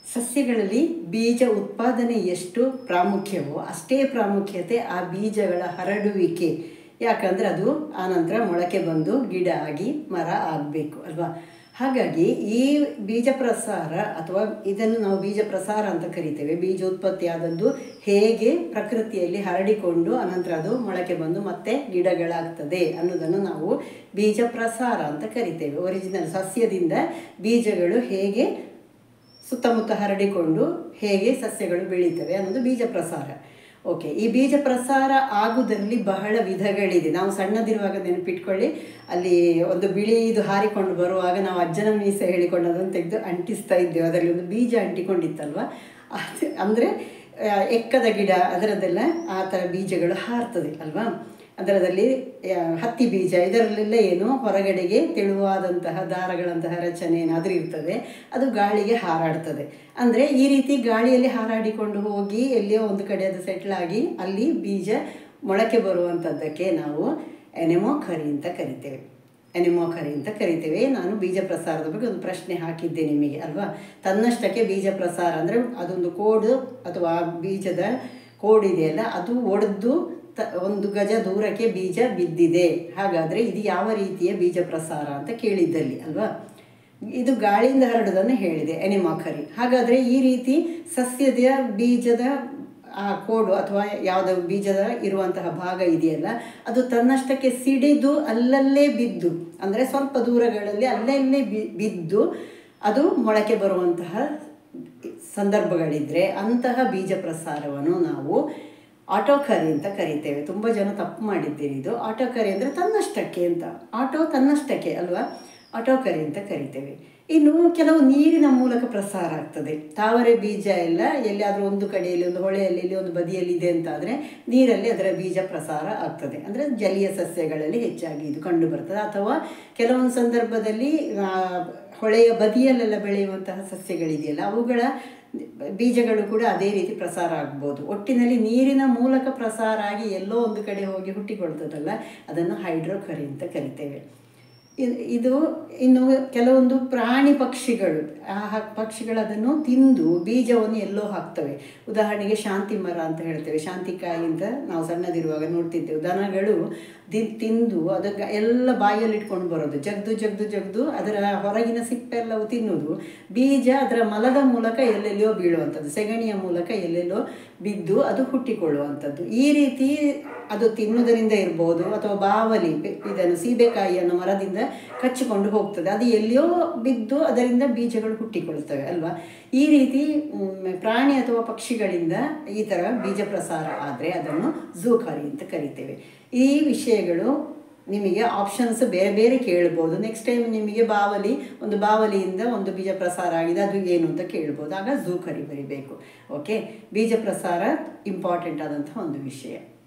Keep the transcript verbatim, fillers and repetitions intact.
ಸಸ್ಯಗಳಲ್ಲಿ ಬೀಜ ಉತ್ಪಾದನೆ ಎಷ್ಟು ಪ್ರಾಮುಖ್ಯವೋ ಅಷ್ಟೇ ಪ್ರಾಮುಖ್ಯತೆ ಆ ಬೀಜಗಳ ಹರಡುವಿಕೆ. ಯಾಕಂದರೆ ಅದು ಆನಂತರ ಮೊಳಕೆ ಬಂದು ಗಿಡ ಆಗಿ ಮರ ಆಗಬೇಕು ಅಲ್ವಾ. ಹಾಗಾಗಿ ಈ ಬೀಜ ಪ್ರಸಾರ ಅಥವಾ ಇದನ್ನು ನಾವು ಬೀಜ ಪ್ರಸಾರ ಅಂತ ಕರಿತೇವೆ. ಬೀಜೋತ್ಪತ್ತಿ ಆದದ್ದು ಹೇಗೆ ಪ್ರಕೃತಿಯಲ್ಲಿ ಹರಡಿಕೊಂಡು ಅನಂತರ ಅದು ಮೊಳಕೆ ಬಂದು ಮತ್ತೆ ಗಿಡಗಳಾಗ್ತದೆ ಅನ್ನೋದನ್ನು ನಾವು ಬೀಜ ಪ್ರಸಾರ ಅಂತ ಕರಿತೇವೆ. ಒರಿಜಿನಲ್ ಸಸ್ಯದಿಂದ ಬೀಜಗಳು ಹೇಗೆ ಸುತ್ತಮುತ್ತ ಹರಡಿಕೊಂಡು ಹೇಗೆ ಸಸ್ಯಗಳು ಬೆಳೀತವೆ ಅನ್ನೋದು ಬೀಜ ಪ್ರಸಾರ. ಓಕೆ, ಈ ಬೀಜ ಪ್ರಸಾರ ಆಗುವುದರಲ್ಲಿ ಬಹಳ ವಿಧಗಳಿದೆ. ನಾವು ಸಣ್ಣದಿರುವಾಗ ನೆನಪಿಟ್ಕೊಳ್ಳಿ, ಅಲ್ಲಿ ಒಂದು ಬಿಳಿ ಇದು ಹಾರಿಕೊಂಡು ಬರುವಾಗ ನಾವು ಅಜ್ಜನ ಮೀಸೆ ಹೇಳಿಕೊಂಡು ಅದನ್ನು ತೆಗೆದು ಅಂಟಿಸ್ತಾ ಇದ್ದೇವೆ. ಅದರಲ್ಲಿ ಒಂದು ಬೀಜ ಅಂಟಿಕೊಂಡಿತ್ತಲ್ವ, ಅದು ಅಂದರೆ ಎಕ್ಕದ ಗಿಡ ಅದರದ್ದೆಲ್ಲ ಆ ಥರ ಬೀಜಗಳು ಹಾರ್ತದೆ ಅಲ್ವಾ. ಅದರದಲ್ಲಿ ಹತ್ತಿ ಬೀಜ ಇದರಲ್ಲೆಲ್ಲ ಏನು ಹೊರಗಡೆಗೆ ತೆಳುವಾದಂತಹ ದಾರಗಳಂತಹ ರಚನೆ ಏನಾದರೂ ಇರ್ತದೆ, ಅದು ಗಾಳಿಗೆ ಹಾರಾಡ್ತದೆ. ಅಂದರೆ ಈ ರೀತಿ ಗಾಳಿಯಲ್ಲಿ ಹಾರಾಡಿಕೊಂಡು ಹೋಗಿ ಎಲ್ಲಿಯೋ ಒಂದು ಕಡೆ ಅದು ಸೆಟ್ಲಾಗಿ ಅಲ್ಲಿ ಬೀಜ ಮೊಳಕೆ ಬರುವಂಥದ್ದಕ್ಕೆ ನಾವು ಎನೆಮೋಖರಿ ಅಂತ ಕರಿತೇವೆ. ಎನೆಮೋಖರಿ ಅಂತ ಕರಿತೇವೆ. ನಾನು ಬೀಜ ಪ್ರಸಾರದ ಬಗ್ಗೆ ಒಂದು ಪ್ರಶ್ನೆ ಹಾಕಿದ್ದೆ ನಿಮಗೆ ಅಲ್ವಾ. ತನ್ನಷ್ಟಕ್ಕೆ ಬೀಜ ಪ್ರಸಾರ ಅಂದರೆ ಅದೊಂದು ಕೋಡು ಅಥವಾ ಬೀಜದ ಕೋಡ್ ಇದೆಯಲ್ಲ, ಅದು ಒಡೆದು ತ ಒಂದು ಗಜ ದೂರಕ್ಕೆ ಬೀಜ ಬಿದ್ದಿದೆ. ಹಾಗಾದರೆ ಇದು ಯಾವ ರೀತಿಯ ಬೀಜ ಪ್ರಸಾರ ಅಂತ ಕೇಳಿದ್ದಲ್ಲಿ ಅಲ್ವಾ. ಇದು ಗಾಳಿಯಿಂದ ಹರಡೋದನ್ನು ಹೇಳಿದೆ, ಎನೆಮೋಖರಿ. ಹಾಗಾದರೆ ಈ ರೀತಿ ಸಸ್ಯದ ಬೀಜದ ಆ ಕೋಡು ಅಥವಾ ಯಾವುದೋ ಬೀಜದ ಇರುವಂತಹ ಭಾಗ ಇದೆಯಲ್ಲ, ಅದು ತನ್ನಷ್ಟಕ್ಕೆ ಸಿಡಿದು ಅಲ್ಲಲ್ಲೇ ಬಿದ್ದು, ಅಂದರೆ ಸ್ವಲ್ಪ ದೂರಗಳಲ್ಲಿ ಅಲ್ಲಲ್ಲೇ ಬಿದ್ದು ಅದು ಮೊಳಕೆ ಬರುವಂತಹ ಸಂದರ್ಭಗಳಿದ್ದರೆ ಅಂತಹ ಬೀಜ ಪ್ರಸಾರವನ್ನು ನಾವು ಆಟೋಕರಿ ಅಂತ ಕರಿತೇವೆ. ತುಂಬ ಜನ ತಪ್ಪು ಮಾಡಿದ್ದೀರಿ. ಇದು ಆಟೋಕರಿ ಅಂದರೆ ತನ್ನಷ್ಟಕ್ಕೆ ಅಂತ, ಆಟೋ ತನ್ನಷ್ಟಕ್ಕೆ ಅಲ್ವಾ, ಆಟೋಕರಿ ಅಂತ ಕರಿತೇವೆ. ಇನ್ನು ಕೆಲವು ನೀರಿನ ಮೂಲಕ ಪ್ರಸಾರ ಆಗ್ತದೆ. ತಾವರೆ ಬೀಜ ಎಲ್ಲ ಎಲ್ಲಿಯಾದರೂ ಒಂದು ಕಡೆಯಲ್ಲಿ ಒಂದು ಹೊಳೆಯಲ್ಲಿ ಇಲ್ಲಿ ಒಂದು ಬದಿಯಲ್ಲಿ ಇದೆ ಅಂತಾದರೆ ನೀರಲ್ಲಿ ಅದರ ಬೀಜ ಪ್ರಸಾರ ಆಗ್ತದೆ. ಅಂದರೆ ಜಲೀಯ ಸಸ್ಯಗಳಲ್ಲಿ ಹೆಚ್ಚಾಗಿ ಇದು ಕಂಡು ಬರ್ತದೆ. ಅಥವಾ ಕೆಲವೊಂದು ಸಂದರ್ಭದಲ್ಲಿ ಹೊಳೆಯ ಬದಿಯಲ್ಲೆಲ್ಲ ಬೆಳೆಯುವಂತಹ ಸಸ್ಯಗಳಿದೆಯಲ್ಲ, ಅವುಗಳ ಬೀಜಗಳು ಕೂಡ ಅದೇ ರೀತಿ ಪ್ರಸಾರ ಆಗ್ಬೋದು. ಒಟ್ಟಿನಲ್ಲಿ ನೀರಿನ ಮೂಲಕ ಪ್ರಸಾರ ಆಗಿ ಎಲ್ಲೋ ಒಂದು ಕಡೆ ಹೋಗಿ ಹುಟ್ಟಿಕೊಳ್ತದಲ್ಲ, ಅದನ್ನು ಹೈಡ್ರೋಕರಿ ಅಂತ ಕರಿತೇವೆ. ಇದು ಇನ್ನು ಕೆಲವೊಂದು ಪ್ರಾಣಿ ಪಕ್ಷಿಗಳು, ಆ ಪಕ್ಷಿಗಳು ಅದನ್ನು ತಿಂದು ಬೀಜವನ್ನು ಎಲ್ಲೋ ಹಾಕ್ತವೆ. ಉದಾಹರಣೆಗೆ ಶಾಂತಿ ಮರ ಅಂತ ಹೇಳ್ತೇವೆ, ಶಾಂತಿಕಾಯಿ ಅಂತ ನಾವು ಸಣ್ಣದಿರುವಾಗ ನೋಡ್ತಿದ್ದೇವೆ. ದನಗಳು ದಿ ತಿಂದು ಅದಕ್ಕೆ ಎಲ್ಲ ಬಾಯಲ್ಲಿ ಇಟ್ಕೊಂಡು ಬರೋದು, ಜಗ್ದು ಜಗ್ದು ಜಗ್ದು ಅದರ ಹೊರಗಿನ ಸಿಪ್ಪೆಲ್ಲವೂ ತಿನ್ನೋದು, ಬೀಜ ಅದರ ಮಲದ ಮೂಲಕ ಎಲ್ಲೆಲ್ಲೋ ಬೀಳುವಂಥದ್ದು, ಸೆಗಣಿಯ ಮೂಲಕ ಎಲ್ಲೆಲ್ಲೋ ಬಿದ್ದು ಅದು ಹುಟ್ಟಿಕೊಳ್ಳುವಂಥದ್ದು. ಈ ರೀತಿ ಅದು ತಿನ್ನುವುದರಿಂದ ಇರ್ಬೋದು, ಅಥವಾ ಬಾವಲಿ ಇದನ್ನು ಸೀಬೆಕಾಯಿಯನ್ನು ಮರದಿಂದ ಕಚ್ಚಿಕೊಂಡು ಹೋಗ್ತದೆ, ಅದು ಎಲ್ಲಿಯೋ ಬಿದ್ದು ಅದರಿಂದ ಬೀಜಗಳು ಹುಟ್ಟಿಕೊಳ್ತವೆ ಅಲ್ವಾ. ಈ ರೀತಿ ಪ್ರಾಣಿ ಅಥವಾ ಪಕ್ಷಿಗಳಿಂದ ಈ ಥರ ಬೀಜ ಪ್ರಸಾರ ಆದರೆ ಅದನ್ನು ಝೂಕಾರಿ ಅಂತ ಕರಿತೇವೆ. ಈ ವಿಷಯಗಳು ನಿಮಗೆ ಆಪ್ಷನ್ಸ್ ಬೇರೆ ಬೇರೆ ಕೇಳ್ಬೋದು. ನೆಕ್ಸ್ಟ್ ಟೈಮ್ ನಿಮಗೆ ಬಾವಲಿ ಒಂದು ಬಾವಲಿಯಿಂದ ಒಂದು ಬೀಜ ಪ್ರಸಾರ ಆಗಿದೆ, ಅದು ಏನು ಅಂತ ಕೇಳ್ಬೋದು. ಆಗ ಝೂಕರಿ ಬರಿಬೇಕು. ಓಕೆ, ಬೀಜ ಪ್ರಸಾರ ಇಂಪಾರ್ಟೆಂಟ್ ಆದಂಥ ಒಂದು ವಿಷಯ.